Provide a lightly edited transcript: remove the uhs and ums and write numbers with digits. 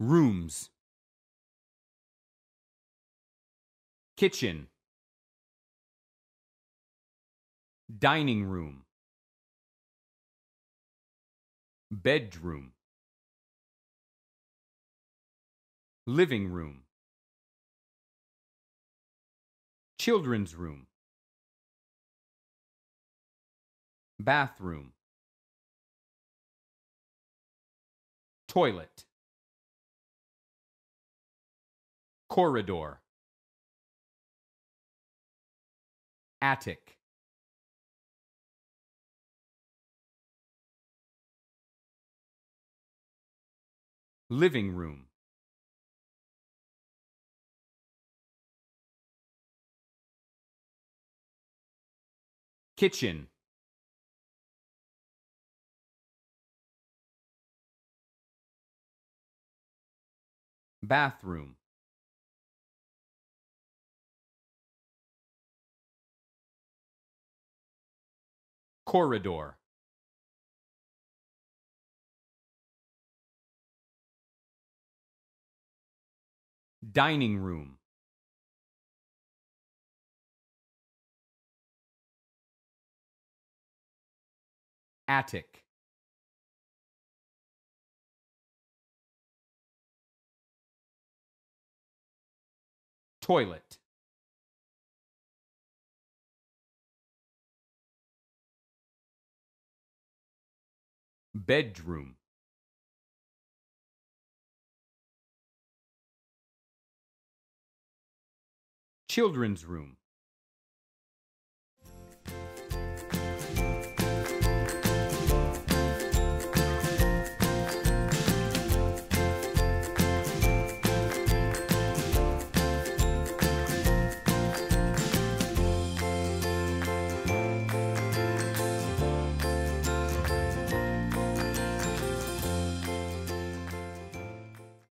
Rooms. Kitchen. Dining room. Bedroom. Living room. Children's room. Bathroom. Toilet. Corridor. Attic. Living room. Kitchen. Bathroom. Corridor. Dining room. Attic. Toilet. Bedroom. Children's room.